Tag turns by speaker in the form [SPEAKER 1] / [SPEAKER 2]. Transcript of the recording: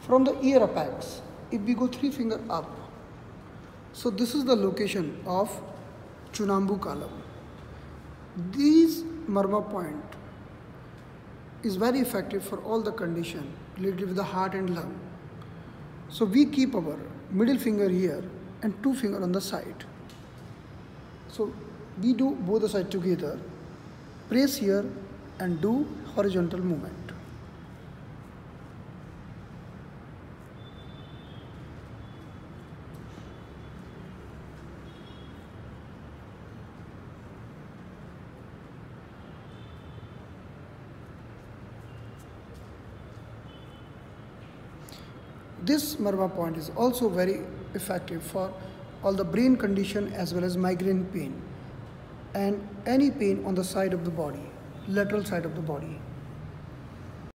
[SPEAKER 1] From the ear apex, if we go 3 finger up, so this is the location of Chunambu column. These Marma point is very effective for all the condition related with the heart and lung. So we keep our middle finger here and 2 finger on the side. So we do both the side together, press here and do horizontal movement. This Marma point is also very effective for all the brain condition as well as migraine pain and any pain on the side of the body, lateral side of the body.